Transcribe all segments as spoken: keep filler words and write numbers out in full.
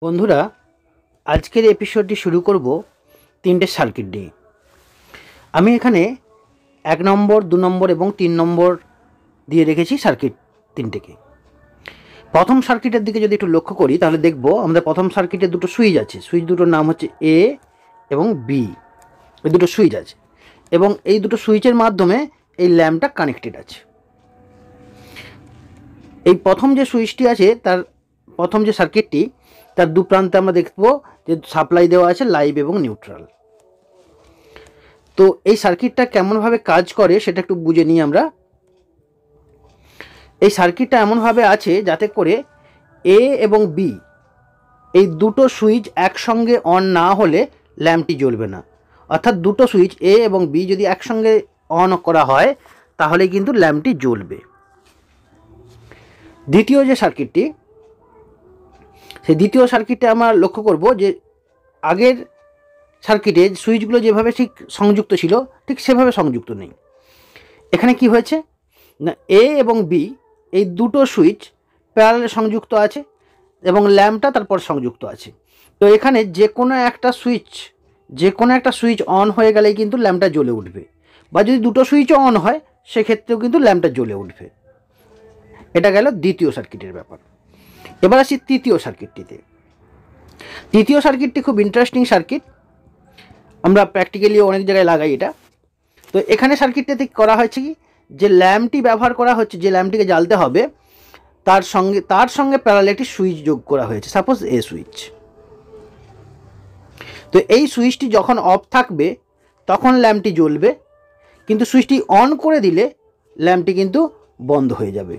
বন্ধুরা, আজকের এপিসোডটি শুরু করব তিনটে সার্কিট দিয়ে। আমি এখানে এক নম্বর, দু নম্বর এবং তিন নম্বর দিয়ে রেখেছি সার্কিট তিনটেকে। প্রথম সার্কিটের দিকে যদি একটু লক্ষ্য করি তাহলে দেখব আমাদের প্রথম সার্কিটে দুটো সুইচ আছে। সুইচ দুটোর নাম হচ্ছে এ এবং বি। এই দুটো সুইচ আছে এবং এই দুটো সুইচের মাধ্যমে এই ল্যাম্পটা কানেক্টেড আছে। এই প্রথম যে সুইচটি আছে তার প্রথম যে সার্কিটটি তার দু প্রান্তে আমরা দেখব যে সাপ্লাই দেওয়া আছে লাইভ এবং নিউট্রাল। তো এই সার্কিটটা কেমনভাবে কাজ করে সেটা একটু বুঝে নিই আমরা। এই সার্কিটটা এমনভাবে আছে যাতে করে এ এবং বি এই দুটো সুইচ একসঙ্গে অন না হলে ল্যাম্পটি জ্বলবে না। অর্থাৎ দুটো সুইচ এ এবং বি যদি একসঙ্গে অন করা হয় তাহলে কিন্তু ল্যাম্পটি জ্বলবে। দ্বিতীয় যে সার্কিটটি, সেই দ্বিতীয় সার্কিটে আমরা লক্ষ্য করব যে আগের সার্কিটে সুইচগুলো যেভাবে ঠিক সংযুক্ত ছিল ঠিক সেভাবে সংযুক্ত নেই। এখানে কি হয়েছে না, এ এবং বি এই দুটো সুইচ প্যারালালে সংযুক্ত আছে এবং ল্যাম্পটা তারপর সংযুক্ত আছে। তো এখানে যে কোনো একটা সুইচ যে কোনো একটা সুইচ অন হয়ে গেলেই কিন্তু ল্যাম্পটা জ্বলে উঠবে, বা যদি দুটো সুইচও অন হয় সেক্ষেত্রেও কিন্তু ল্যাম্পটা জ্বলে উঠবে। এটা গেল দ্বিতীয় সার্কিটের ব্যাপার। এবার আসি তৃতীয় সার্কিটটিতে। তৃতীয় সার্কিটটি খুব ইন্টারেস্টিং সার্কিট, আমরা প্র্যাকটিক্যালি অনেক জায়গায় লাগাই এটা। তো এখানে সার্কিটটাতে করা হয়েছে কি, যে ল্যাম্পটি ব্যবহার করা হচ্ছে, যে ল্যাম্পটিকে জ্বালতে হবে তার সঙ্গে তার সঙ্গে প্যারালাল একটি সুইচ যোগ করা হয়েছে, সাপোজ এ সুইচ। তো এই সুইচটি যখন অফ থাকবে তখন ল্যাম্পটি জ্বলবে, কিন্তু সুইচটি অন করে দিলে ল্যাম্পটি কিন্তু বন্ধ হয়ে যাবে।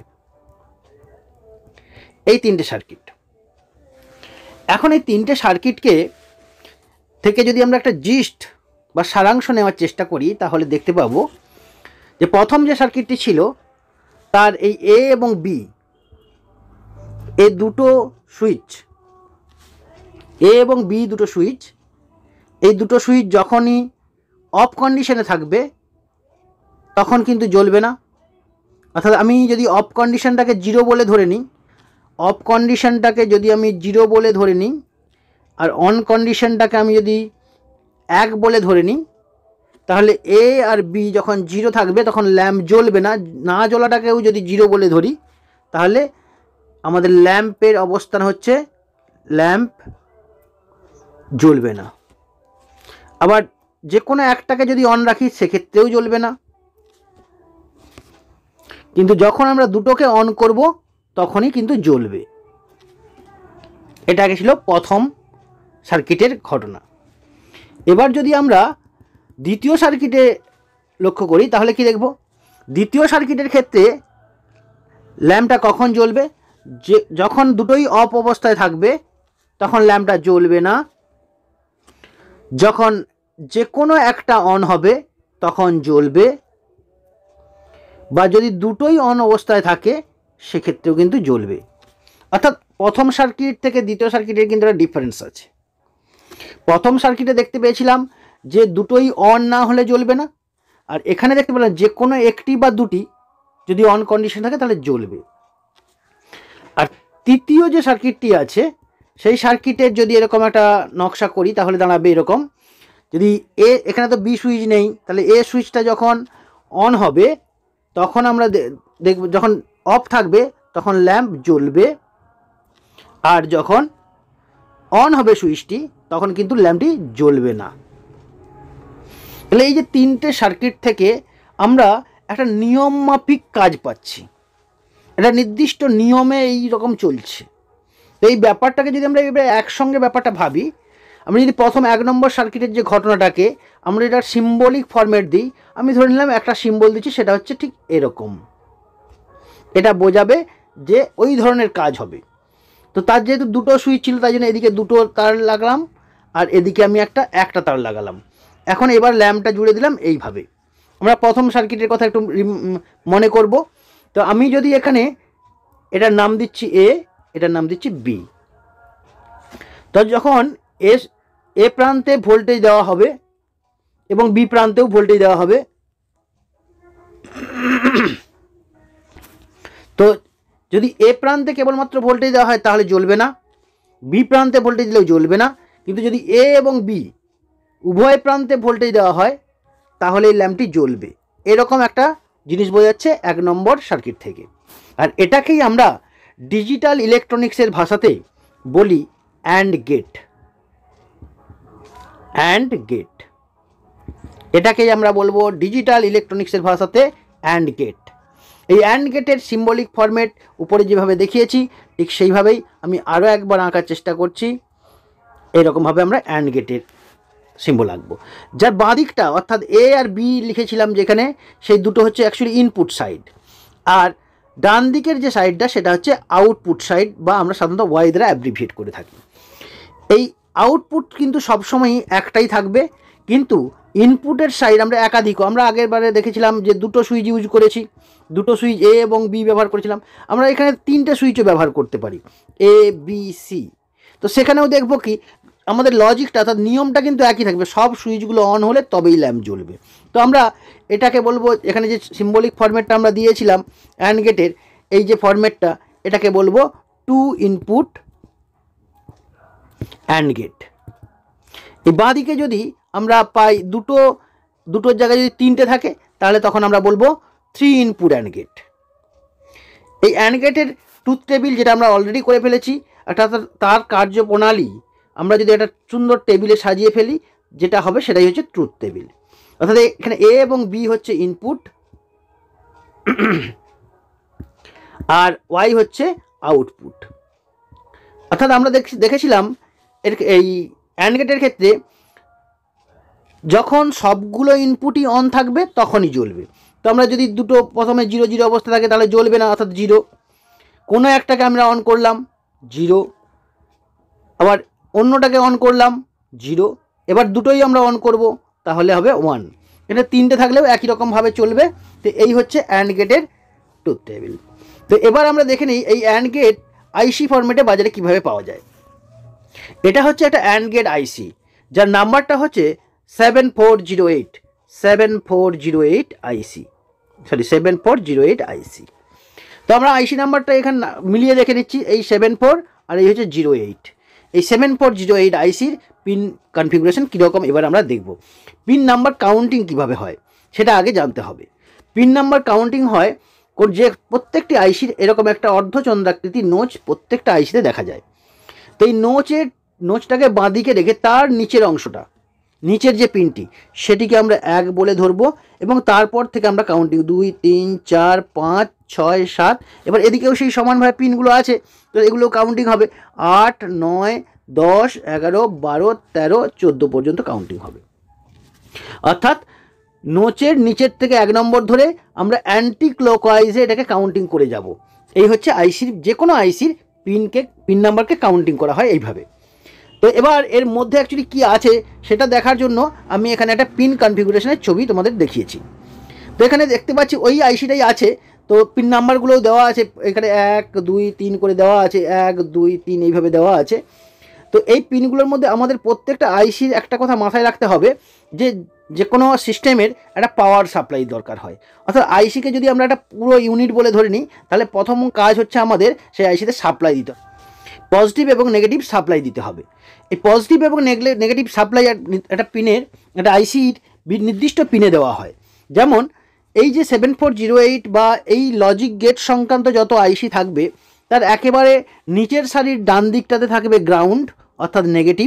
এই তিনটে সার্কিট। এখন এই তিনটে সার্কিটকে থেকে যদি আমরা একটা জিস্ট বা সারাংশ নেওয়ার চেষ্টা করি তাহলে দেখতে পাবো যে প্রথম যে সার্কিটটি ছিল তার এই এ এবং বি এই দুটো সুইচ, এ এবং বি দুটো সুইচ, এই দুটো সুইচ যখনই অফ কন্ডিশনে থাকবে তখন কিন্তু জ্বলবে না। অর্থাৎ আমি যদি অফ কন্ডিশনটাকে জিরো বলে ধরে নিই, অফ কন্ডিশনটাকে যদি আমি জিরো বলে ধরে নিই আর অন কন্ডিশনটাকে আমি যদি এক বলে ধরে নিই, তাহলে এ আর বি যখন জিরো থাকবে তখন ল্যাম্প জ্বলবে না। না জ্বলাটাকেও যদি জিরো বলে ধরি তাহলে আমাদের ল্যাম্পের অবস্থান হচ্ছে ল্যাম্প জ্বলবে না। আবার যে কোনো একটাকে যদি অন রাখি সেক্ষেত্রেও জ্বলবে না, কিন্তু যখন আমরা দুটোকে অন করব তখনই কিন্তু জ্বলবে। এটা আগে ছিল প্রথম সার্কিটের ঘটনা। এবার যদি আমরা দ্বিতীয় সার্কিটে লক্ষ্য করি তাহলে কি দেখব, দ্বিতীয় সার্কিটের ক্ষেত্রে ল্যাম্পটা কখন জ্বলবে, যে যখন দুটোই অফ অবস্থায় থাকবে তখন ল্যাম্পটা জ্বলবে না। যখন যে কোনো একটা অন হবে তখন জ্বলবে, বা যদি দুটোই অন অবস্থায় থাকে সেক্ষেত্রেও কিন্তু জ্বলবে। অর্থাৎ প্রথম সার্কিট থেকে দ্বিতীয় সার্কিটের কিন্তু একটা ডিফারেন্স আছে। প্রথম সার্কিটে দেখতে পেয়েছিলাম যে দুটোই অন না হলে জ্বলবে না, আর এখানে দেখতে পেলাম যে কোনো একটি বা দুটি যদি অন কন্ডিশন থাকে তাহলে জ্বলবে। আর তৃতীয় যে সার্কিটটি আছে সেই সার্কিটের যদি এরকম একটা নকশা করি তাহলে দাঁড়াবে এরকম। যদি এ, এখানে তো বি সুইচ নেই, তাহলে এ সুইচটা যখন অন হবে তখন আমরা দেখব, যখন অফ থাকবে তখন ল্যাম্প জ্বলবে, আর যখন অন হবে সুইচটি তখন কিন্তু ল্যাম্পটি জ্বলবে না। তাহলে এই যে তিনটে সার্কিট থেকে আমরা একটা নিয়ম মাফিক কাজ পাচ্ছি, একটা নির্দিষ্ট নিয়মে এই রকম চলছে। তো এই ব্যাপারটাকে যদি আমরা এবার একসঙ্গে ব্যাপারটা ভাবি, আমরা যদি প্রথম এক নম্বর সার্কিটের যে ঘটনাটাকে আমরা এটা সিম্বলিক ফরম্যাট দিই, আমি ধরে নিলাম একটা সিম্বল দিচ্ছি, সেটা হচ্ছে ঠিক এরকম। এটা বোঝাবে যে ওই ধরনের কাজ হবে। তো তার যেহেতু দুটো সুইচ ছিল তাই জন্য এদিকে দুটো তার লাগালাম আর এদিকে আমি একটা একটা তার লাগালাম। এখন এবার ল্যাম্পটা জুড়ে দিলাম এইভাবে। আমরা প্রথম সার্কিটের কথা একটু মনে করব। তো আমি যদি এখানে এটার নাম দিচ্ছি এ, এটার নাম দিচ্ছি বি, তো যখন এস এ প্রান্তে ভোল্টেজ দেওয়া হবে এবং বি প্রান্তেও ভোল্টেজ দেওয়া হবে, তো যদি এ প্রান্তে কেবলমাত্র ভোল্টেজ দেওয়া হয় তাহলে জ্বলবে না, বি প্রান্তে ভোল্টেজ দিলেও জ্বলবে না, কিন্তু যদি এ এবং বি উভয় প্রান্তে ভোল্টেজ দেওয়া হয় তাহলে এই ল্যাম্পটি জ্বলবে। এরকম একটা জিনিস বোঝা যাচ্ছে এক নম্বর সার্কিট থেকে। আর এটাকেই আমরা ডিজিটাল ইলেকট্রনিক্সের ভাষাতে বলি অ্যান্ড গেট। অ্যান্ড গেট এটাকেই আমরা বলবো ডিজিটাল ইলেকট্রনিক্সের ভাষাতে অ্যান্ড গেট। এই অ্যান্ড গেটের সিম্বলিক ফরম্যাট উপরে যেভাবে দেখিয়েছি ঠিক সেইভাবেই আমি আরও একবার আঁকার চেষ্টা করছি। এরকমভাবে আমরা অ্যান্ড গেটের সিম্বল আঁকবো, যার বাঁ দিকটা অর্থাৎ এ আর বি লিখেছিলাম যেখানে, সেই দুটো হচ্ছে অ্যাকচুয়ালি ইনপুট সাইড, আর ডান দিকের যে সাইডটা সেটা হচ্ছে আউটপুট সাইড, বা আমরা সাধারণত ওয়াই দ্বারা অ্যাব্রিভিয়েট করে থাকি। এই আউটপুট কিন্তু সবসময়ই একটাই থাকবে, কিন্তু ইনপুটের সাইড আমরা একাধিক, আমরা আগের বারে দেখেছিলাম যে দুটো সুইচ ইউজ করেছি, দুটো সুইচ এ এবং বি ব্যবহার করেছিলাম, আমরা এখানে তিনটে সুইচও ব্যবহার করতে পারি, এ বি সি। তো সেখানেও দেখবো কি আমাদের লজিকটা অর্থাৎ নিয়মটা কিন্তু একই থাকবে, সব সুইচগুলো অন হলে তবেই ল্যাম্প জ্বলবে। তো আমরা এটাকে বলবো, এখানে যে সিম্বলিক ফরম্যাটটা আমরা দিয়েছিলাম অ্যান্ড গেটের, এই যে ফরম্যাটটা, এটাকে বলবো টু ইনপুট অ্যান্ড গেট। এই বাঁ দিকে যদি আমরা পাই দুটো, দুটোর জায়গায় যদি তিনটে থাকে তাহলে তখন আমরা বলবো থ্রি ইনপুট অ্যান্ড গেট। এই অ্যান্ড গেটের ট্রুথ টেবিল যেটা আমরা অলরেডি করে ফেলেছি, অর্থাৎ তার কার্যপ্রণালী আমরা যদি একটা সুন্দর টেবিলে সাজিয়ে ফেলি, যেটা হবে সেটাই হচ্ছে ট্রুথ টেবিল। অর্থাৎ এখানে এ এবং বি হচ্ছে ইনপুট আর ওয়াই হচ্ছে আউটপুট। অর্থাৎ আমরা দেখেছিলাম এর এই অ্যান্ড গেটের ক্ষেত্রে যখন সবগুলো ইনপুটই অন থাকবে তখনই জ্বলবে। তো আমরা যদি দুটো প্রথমে জিরো জিরো অবস্থা থাকে তাহলে জ্বলবে না, অর্থাৎ জিরো। কোনো একটাকে আমরা অন করলাম, জিরো, আবার অন্যটাকে অন করলাম, জিরো, এবার দুটোই আমরা অন করব তাহলে হবে ওয়ান। এটা তিনটে থাকলেও একই রকমভাবে চলবে। তো এই হচ্ছে অ্যান্ড গেটের ট্রুথ টেবিল। তো এবার আমরা দেখে নিই এই অ্যান্ড গেট আইসি ফরম্যাটে বাজারে কিভাবে পাওয়া যায়। এটা হচ্ছে একটা অ্যান্ড গেট আইসি, যার নাম্বারটা হচ্ছে seven four zero eight seven four zero eight IC sorry seven four zero eight IC. তো আমরা আইসি নাম্বারটা এখানে মিলিয়ে দেখে নিচ্ছি, এই সেভেন ফোর আর এই হচ্ছে জিরো এইট। এই সেভেন ফোর জিরো এইট আইসির পিন কনফিগারেশন কীরকম এবার আমরা দেখব। পিন নাম্বার কাউন্টিং কিভাবে হয় সেটা আগে জানতে হবে। পিন নাম্বার কাউন্টিং হয় যে প্রত্যেকটি আইসির এরকম একটা অর্ধচন্দ্রাকৃতি নোচ প্রত্যেকটা আইসিতে দেখা যায়। তো এই নোচের নোচটাকে বাঁদিকে রেখে তার নিচের অংশটা, নিচের যে পিনটি, সেটিকে আমরা এক বলে ধরবো, এবং তারপর থেকে আমরা কাউন্টিং দুই তিন চার পাঁচ ছয় সাত, এবার এদিকেও সেই সমানভাবে পিনগুলো আছে, তো এগুলো কাউন্টিং হবে আট নয় দশ এগারো বারো তেরো চোদ্দো পর্যন্ত কাউন্টিং হবে। অর্থাৎ নোচের নিচের থেকে এক নম্বর ধরে আমরা অ্যান্টি ক্লকওয়াইজে এটাকে কাউন্টিং করে যাব। এই হচ্ছে আইসির, যে কোনো আইসির পিনকে পিন নাম্বারকে কাউন্টিং করা হয় এইভাবে। তো এবার এর মধ্যে অ্যাকচুয়ালি কী আছে সেটা দেখার জন্য আমি এখানে একটা পিন কনফিগারেশনের ছবি তোমাদের দেখিয়েছি। তো এখানে দেখতে পাচ্ছি ওই আইসিটাই আছে, তো পিন নাম্বারগুলোও দেওয়া আছে, এখানে এক দুই তিন করে দেওয়া আছে, এক দুই তিন এইভাবে দেওয়া আছে। তো এই পিনগুলোর মধ্যে আমাদের প্রত্যেকটা আইসির একটা কথা মাথায় রাখতে হবে, যে যে কোনো সিস্টেমের একটা পাওয়ার সাপ্লাই দরকার হয়। অর্থাৎ আইসিকে যদি আমরা একটা পুরো ইউনিট বলে ধরে নিই, তাহলে প্রথম কাজ হচ্ছে আমাদের সেই আইসিতে সাপ্লাই দিতে হবে, পজিটিভ এবং নেগেটিভ সাপ্লাই দিতে হবে। এই পজিটিভ এবং নেগেটিভ সাপ্লাই একটা পিনের, একটা আইসির নির্দিষ্ট পিনে দেওয়া হয়। যেমন এই যে সেভেন ফোর জিরো এইট বা এই লজিক গেট সংক্রান্ত যত আইসি থাকবে, তার একেবারে নিচের সারির ডান দিকটাতে থাকবে গ্রাউন্ড অর্থাৎ নেগেটিভ,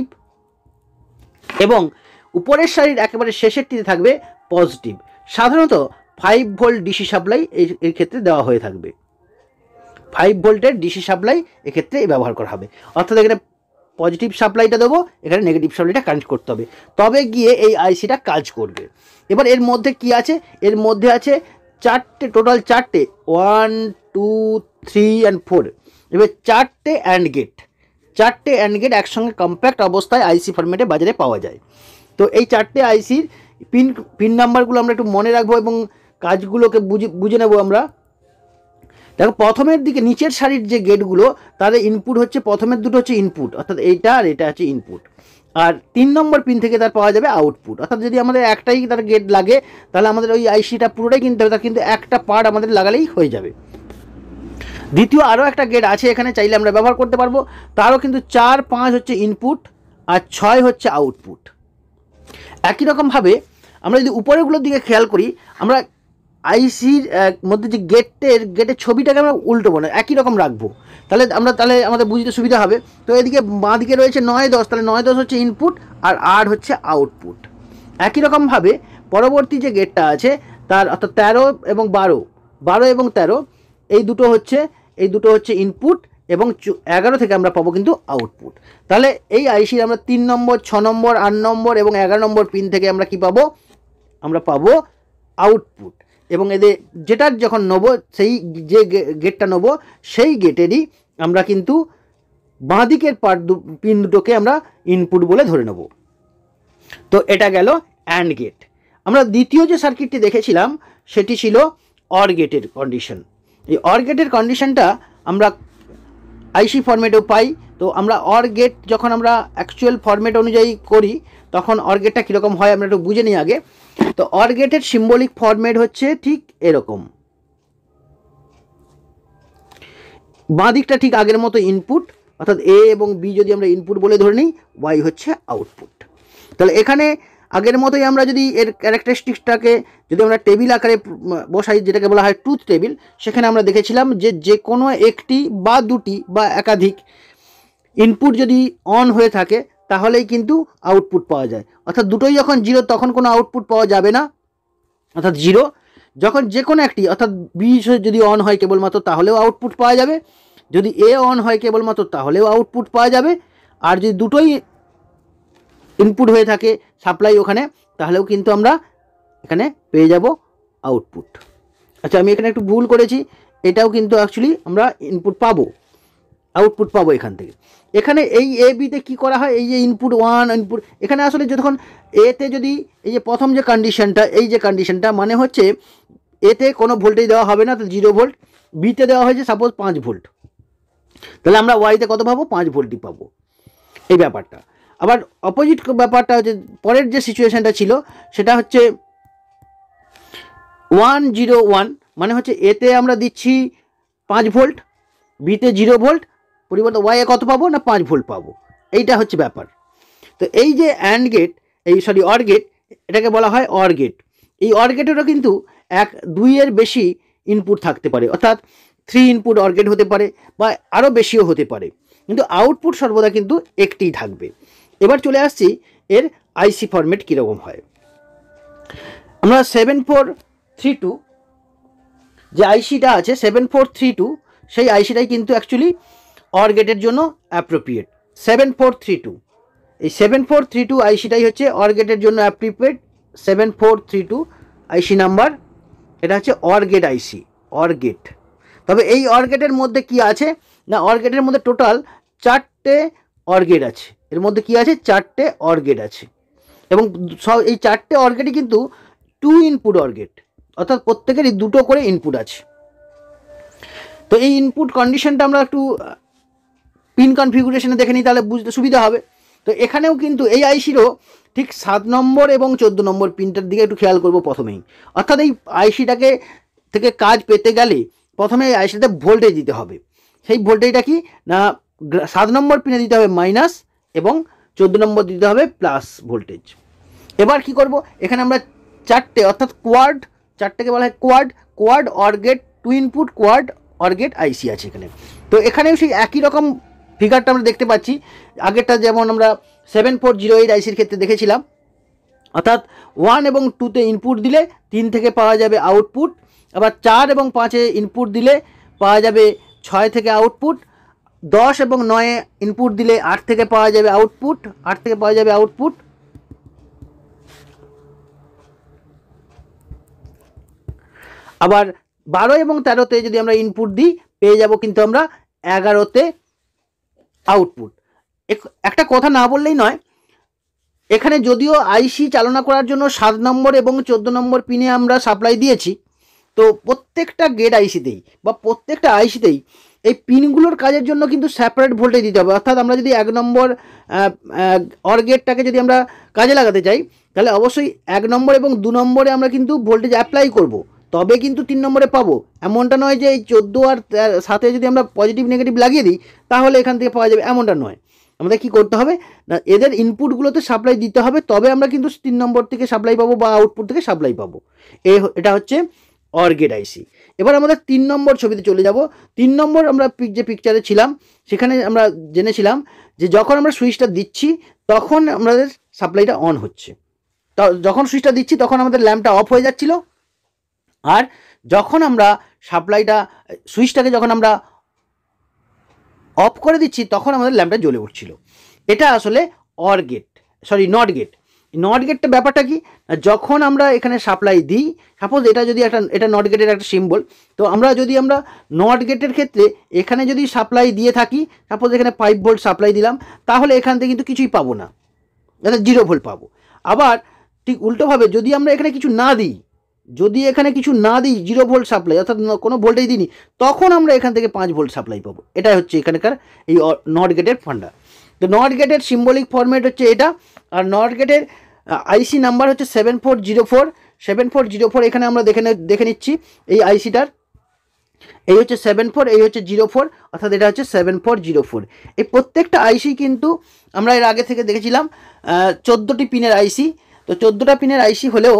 এবং উপরের সারির একেবারে শেষেরটিতে থাকবে পজিটিভ। সাধারণত ফাইভ ভোল্ট ডিসি সাপ্লাই এর ক্ষেত্রে দেওয়া হয়ে থাকবে, ফাইভ ভোল্টের ডিসি সাপ্লাই এক্ষেত্রে ব্যবহার করা হবে। অর্থাৎ এখানে পজিটিভ সাপ্লাইটা দেবো, এখানে নেগেটিভ সাপ্লাইটা কানেক্ট করতে হবে, তবে গিয়ে এই আইসিটা কাজ করবে। এবার এর মধ্যে কি আছে, এর মধ্যে আছে চারটে, টোটাল চারটে, one two three and four, এবার চারটে অ্যান্ড গেট, চারটে অ্যান্ড গেট একসঙ্গে কম্প্যাক্ট অবস্থায় আইসি ফরম্যাটে বাজারে পাওয়া যায়। তো এই চারটে আইসির পিন পিন নাম্বারগুলো আমরা একটু মনে রাখবো এবং কাজগুলোকে বুঝে বুঝে নেবো আমরা। দেখো প্রথমের দিকে নিচের সারির যে গেটগুলো, তাদের ইনপুট হচ্ছে, প্রথমের দুটো হচ্ছে ইনপুট, অর্থাৎ এইটা আর এটা হচ্ছে ইনপুট, আর তিন নম্বর পিন থেকে তার পাওয়া যাবে আউটপুট। অর্থাৎ যদি আমাদের একটাই তার গেট লাগে তাহলে আমাদের ওই আইসিটা পুরোটাই কিনতে হবে, তার কিন্তু একটা পার্ট আমাদের লাগালেই হয়ে যাবে। দ্বিতীয় আরও একটা গেট আছে এখানে, চাইলে আমরা ব্যবহার করতে পারবো। তারও কিন্তু চার পাঁচ হচ্ছে ইনপুট আর ছয় হচ্ছে আউটপুট। একই রকমভাবে আমরা যদি উপরেরগুলোর দিকে খেয়াল করি, আমরা আইসির মধ্যে যে গেটের গেটের ছবিটাকে আমরা উল্টো বলে একই রকম রাখবো, তাহলে আমরা তাহলে আমাদের বুঝতে সুবিধা হবে। তো এদিকে বাঁ দিকে রয়েছে নয় দশ, তাহলে নয় দশ হচ্ছে ইনপুট আর আট হচ্ছে আউটপুট। একই রকমভাবে পরবর্তী যে গেটটা আছে তার অর্থাৎ তেরো এবং বারো, বারো এবং তেরো এই দুটো হচ্ছে এই দুটো হচ্ছে ইনপুট এবং এগারো থেকে আমরা পাবো কিন্তু আউটপুট। তাহলে এই আইসির আমরা তিন নম্বর, ছ নম্বর, আট নম্বর এবং এগারো নম্বর পিন থেকে আমরা কি পাবো, আমরা পাবো আউটপুট। এবং এদের যেটার যখন নেবো সেই যে গেটটা নেবো সেই গেটেরই আমরা কিন্তু বাঁ দিকের পার্ট পিন দুটোকে আমরা ইনপুট বলে ধরে নেব। তো এটা গেল অ্যান্ড গেট। আমরা দ্বিতীয় যে সার্কিটটি দেখেছিলাম সেটি ছিল অর গেটের কন্ডিশন। এই অর গেটের কন্ডিশনটা আমরা আইসি ফরম্যাটেও পাই। তো আমরা অর গেট যখন আমরা অ্যাকচুয়াল ফরম্যাট অনুযায়ী করি তখন অর গেটটা কীরকম হয় আমরা একটু বুঝে নিই আগে। তো অর গেটের সিম্বলিক ফরম্যাট হচ্ছে ঠিক এরকম, বাঁ দিকটা ঠিক আগের মতো ইনপুট, অর্থাৎ এ এবং বি যদি আমরা ইনপুট বলে ধরে নিই, ওয়াই হচ্ছে আউটপুট। তাহলে এখানে আগের মতোই আমরা যদি এর ক্যারেক্টারিস্টিক্সটাকে যদি আমরা টেবিল আকারে বসাই, যেটাকে বলা হয় ট্রুথ টেবিল, সেখানে আমরা দেখেছিলাম যে যে কোনো একটি বা দুটি বা একাধিক ইনপুট যদি অন হয়ে থাকে তাহলেই কিন্তু আউটপুট পাওয়া যায়। অর্থাৎ দুটোই যখন জিরো তখন কোনো আউটপুট পাওয়া যাবে না, অর্থাৎ জিরো। যখন যে কোনো একটি অর্থাৎ বি যদি অন হয় কেবলমাত্র তাহলেও আউটপুট পাওয়া যাবে, যদি এ অন হয় কেবলমাত্র তাহলেও আউটপুট পাওয়া যাবে, আর যদি দুটোই ইনপুট হয়ে থাকে সাপ্লাই ওখানে তাহলেও কিন্তু আমরা এখানে পেয়ে যাব আউটপুট। আচ্ছা, আমি এখানে একটু ভুল করেছি, এটাও কিন্তু অ্যাকচুয়ালি আমরা ইনপুট পাবো, আউটপুট পাবো এখান থেকে। এখানে এই এ বিতে কী করা হয়, এই যে ইনপুট ওয়ান ইনপুট, এখানে আসলে যখন এতে যদি এই যে প্রথম যে কন্ডিশনটা, এই যে কন্ডিশনটা মানে হচ্ছে এতে কোনো ভোল্টেজ দেওয়া হবে না, তো জিরো ভোল্ট, বিতে দেওয়া হয়েছে সাপোজ পাঁচ ভোল্ট, তাহলে আমরা ওয়াইতে কত পাবো, পাঁচ ভোল্টই পাবো, এই ব্যাপারটা। আবার অপোজিট ব্যাপারটা হচ্ছে পরের যে সিচুয়েশানটা ছিল সেটা হচ্ছে ওয়ান জিরো ওয়ান, মানে হচ্ছে এতে আমরা দিচ্ছি পাঁচ ভোল্ট, বিতে জিরো ভোল্ট, পরিবর্তে ওয়াইয়ে কত পাবো না পাঁচ ভোল্ট পাবো, এইটা হচ্ছে ব্যাপার। তো এই যে অ্যান্ড গেট, এই সরি অর গেট, এটাকে বলা হয় অর গেট। এই অর গেটেরও কিন্তু এক দুইয়ের বেশি ইনপুট থাকতে পারে, অর্থাৎ থ্রি ইনপুট অর গেট হতে পারে বা আরও বেশিও হতে পারে, কিন্তু আউটপুট সর্বদা কিন্তু একটিই থাকবে। এবার চলে আসছি এর আইসি ফরম্যাট কীরকম হয়। আমরা সেভেন ফোর থ্রি টু যে আইসিটা আছে সেভেন ফোর থ্রি টু, সেই আইসিটাই কিন্তু অ্যাকচুয়ালি অর গেটের জন্য appropriate. Seven four three two, এই সেভেন ফোর থ্রি টু আইসিটাই হচ্ছে অর গেটের জন্য appropriate. Seven four three two IC number, এটা হচ্ছে or gate IC, or gate. তবে এই অর গেটের মধ্যে কি আছে না, অর গেটের মধ্যে টোটাল চারটে অর গেট আছে, এর মধ্যে কি আছে, চারটে অর গেট আছে, এবং সব এই চারটে অর গেটই কিন্তু টু ইনপুট অর গেট, অর্থাৎ প্রত্যেকেরই দুটো করে ইনপুট আছে। তো এই ইনপুট কন্ডিশনটা আমরা একটু পিন কনফিগুরেশনে দেখে নিই, তাহলে বুঝতে সুবিধা হবে। তো এখানেও কিন্তু এই আইসিরও ঠিক সাত নম্বর এবং চোদ্দো নম্বর পিনটার দিকে একটু খেয়াল করব প্রথমেই। অর্থাৎ এই আইসিটাকে থেকে কাজ পেতে গেলে প্রথমে এই আইসিটাতে ভোল্টেজ দিতে হবে। সেই ভোল্টেজটা কি না, সাত নম্বর পিনে দিতে হবে মাইনাস এবং চোদ্দো নম্বর দিতে হবে প্লাস ভোল্টেজ। এবার কি করব, এখানে আমরা চারটে অর্থাৎ কোয়াড, চারটেকে বলা হয় quad, quad or gate, two input quad or gate IC আছে এখানে। তো এখানেও সেই একই রকম ফিগারটা আমরা দেখতে পাচ্ছি, আগেরটা যেমন আমরা সেভেন ফোর জিরো এইট আইসির ক্ষেত্রে দেখেছিলাম। অর্থাৎ ওয়ান এবং টুতে ইনপুট দিলে তিন থেকে পাওয়া যাবে আউটপুট, আবার চার এবং পাঁচে ইনপুট দিলে পাওয়া যাবে ছয় থেকে আউটপুট, দশ এবং নয়ে ইনপুট দিলে আট থেকে পাওয়া যাবে আউটপুট, আট থেকে পাওয়া যাবে আউটপুট, আবার বারো এবং তেরোতে যদি আমরা ইনপুট দিই পেয়ে যাব কিন্তু আমরা এগারোতে আউটপুট। একটা কথা না বললেই নয়, এখানে যদিও আইসি চালনা করার জন্য সাত নম্বর এবং চোদ্দো নম্বর পিনে আমরা সাপ্লাই দিয়েছি, তো প্রত্যেকটা গেট আইসিতেই বা প্রত্যেকটা আইসিতেই এই পিনগুলোর কাজের জন্য কিন্তু সেপারেট ভোল্টেজ দিতে হবে। অর্থাৎ আমরা যদি এক নম্বর অর গেটটাকে যদি আমরা কাজে লাগাতে চাই তাহলে অবশ্যই এক নম্বর এবং দু নম্বরে আমরা কিন্তু ভোল্টেজ অ্যাপ্লাই করব, তবে কিন্তু তিন নম্বরে পাবো, এমনটা নয় যে এই চোদ্দো আর সাথে যদি আমরা পজিটিভ নেগেটিভ লাগিয়ে দিই তাহলে এখান থেকে পাওয়া যাবে, এমনটা নয়। আমাদের কি করতে হবে না, এদের ইনপুটগুলোতে সাপ্লাই দিতে হবে, তবে আমরা কিন্তু তিন নম্বর থেকে সাপ্লাই পাবো বা আউটপুট থেকে সাপ্লাই পাবো। এই এটা হচ্ছে অর গেট আইসি। এবার আমাদের তিন নম্বর ছবিতে চলে যাব। তিন নম্বর আমরা যে পিকচারে ছিলাম সেখানে আমরা জেনেছিলাম যে যখন আমরা সুইচটা দিচ্ছি তখন আমাদের সাপ্লাইটা অন হচ্ছে, যখন সুইচটা দিচ্ছি তখন আমাদের ল্যাম্পটা অফ হয়ে যাচ্ছিল, আর যখন আমরা সাপ্লাইটা সুইচটাকে যখন আমরা অফ করে দিচ্ছি তখন আমাদের ল্যাম্পটা জ্বলে উঠছিল। এটা আসলে or gate, sorry not gate. Not গেটটা ব্যাপারটা কি, যখন আমরা এখানে সাপ্লাই দিই, সাপোজ এটা যদি একটা এটা নট গেটের একটা সিম্বল, তো আমরা যদি আমরা নট গেটের ক্ষেত্রে এখানে যদি সাপ্লাই দিয়ে থাকি, সাপোজ এখানে ফাইভ ভোল্ট সাপ্লাই দিলাম, তাহলে এখান থেকে কিন্তু কিছুই পাবো না, অর্থাৎ জিরো ভোল্ট পাবো। আবার ঠিক উল্টোভাবে যদি আমরা এখানে কিছু না দিই, যদি এখানে কিছু না দিই জিরো ভোল্ট সাপ্লাই অর্থাৎ কোনো ভোল্টেজ দিইনি, তখন আমরা এখান থেকে পাঁচ ভোল্ট সাপ্লাই পাবো। এটাই হচ্ছে এখানকার এই নট গেটের ফান্ডা। তো নট গেটের সিম্বলিক ফরম্যাট হচ্ছে এটা, আর নট গেটের আইসি নাম্বার হচ্ছে seven four zero four seven four zero four এখানে আমরা দেখে দেখে নিচ্ছি এই আইসিটার, এই হচ্ছে সেভেন ফোর, এই হচ্ছে জিরো ফোর, অর্থাৎ এটা হচ্ছে সেভেন ফোর জিরো ফোর। এই প্রত্যেকটা আইসি কিন্তু আমরা এর আগে থেকে দেখেছিলাম চোদ্দোটি পিনের আইসি। তো চোদ্দোটা পিনের আইসি হলেও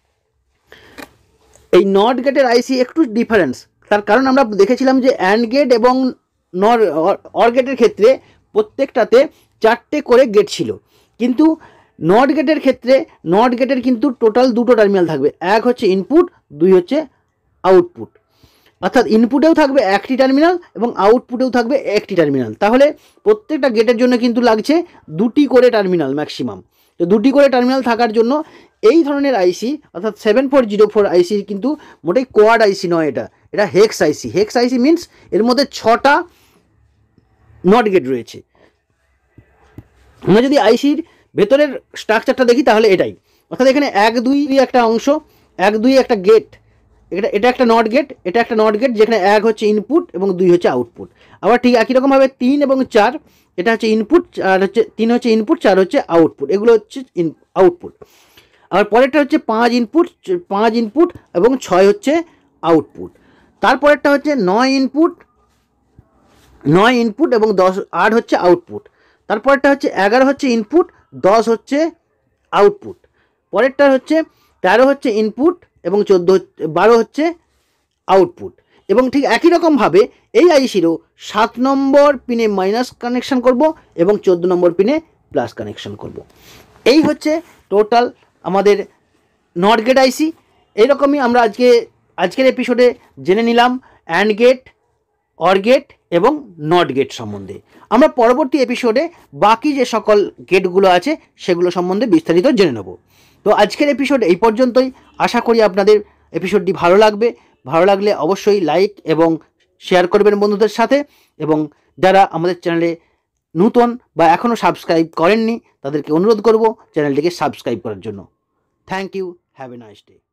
এই নট গেটের আইসি একটু ডিফারেন্স, তার কারণ আমরা দেখেছিলাম যে অ্যান্ড গেট এবং নর অর গেটের ক্ষেত্রে প্রত্যেকটাতে চারটে করে গেট ছিল, কিন্তু নট গেটের ক্ষেত্রে নট গেটের কিন্তু টোটাল দুটো টার্মিনাল থাকবে, এক হচ্ছে ইনপুট, দুই হচ্ছে আউটপুট। অর্থাৎ ইনপুটেও থাকবে একটি টার্মিনাল এবং আউটপুটেও থাকবে একটি টার্মিনাল। তাহলে প্রত্যেকটা গেটের জন্য কিন্তু লাগছে দুটি করে টার্মিনাল ম্যাক্সিমাম। তো দুটি করে টার্মিনাল থাকার জন্য এই ধরনের আইসি অর্থাৎ seven four zero four IC কিন্তু মোটেই কোয়াড আইসি নয়, এটা এটা hex IC. Hex IC means এর মধ্যে ছটা নট গেট রয়েছে। আমরা যদি আইসির ভেতরের স্ট্রাকচারটা দেখি তাহলে এটাই, অর্থাৎ এখানে এক দুই একটা অংশ, এক দুই একটা গেট, এটা এটা একটা নট গেট, এটা একটা নট গেট যেখানে এক হচ্ছে ইনপুট এবং দুই হচ্ছে আউটপুট। আবার ঠিক একই রকমভাবে তিন এবং চার, এটা হচ্ছে ইনপুট, আর হচ্ছে তিন হচ্ছে ইনপুট, চার হচ্ছে আউটপুট, এগুলো হচ্ছে ইন আউটপুট। আবার পরেরটা হচ্ছে পাঁচ ইনপুট, পাঁচ ইনপুট এবং ছয় হচ্ছে আউটপুট। তারপরেরটা হচ্ছে নয় ইনপুট, নয় ইনপুট এবং দশ আট হচ্ছে আউটপুট। তারপরেরটা হচ্ছে এগারো হচ্ছে ইনপুট, দশ হচ্ছে আউটপুট। পরেরটা হচ্ছে তেরো হচ্ছে ইনপুট এবং চোদ্দো বারো হচ্ছে আউটপুট। এবং ঠিক একই রকমভাবে এই আইসিরও সাত নম্বর পিনে মাইনাস কানেকশান করব এবং চোদ্দো নম্বর পিনে প্লাস কানেকশান করব। এই হচ্ছে টোটাল আমাদের নট গেট আইসি। এইরকমই আমরা আজকে আজকের এপিসোডে জেনে নিলাম অ্যান্ড গেট, অর গেট এবং নট গেট সম্বন্ধে। আমরা পরবর্তী এপিসোডে বাকি যে সকল গেটগুলো আছে সেগুলো সম্বন্ধে বিস্তারিত জেনে নেব। তো আজকের এপিসোড এই পর্যন্তই। আশা করি আপনাদের এপিসোডটি ভালো লাগবে। ভালো লাগলে অবশ্যই লাইক এবং শেয়ার করবেন বন্ধুদের সাথে, এবং যারা আমাদের চ্যানেলে নতুন বা এখনও সাবস্ক্রাইব করেননি তাদেরকে অনুরোধ করব চ্যানেলটিকে সাবস্ক্রাইব করার জন্য। Thank you, have a nice day.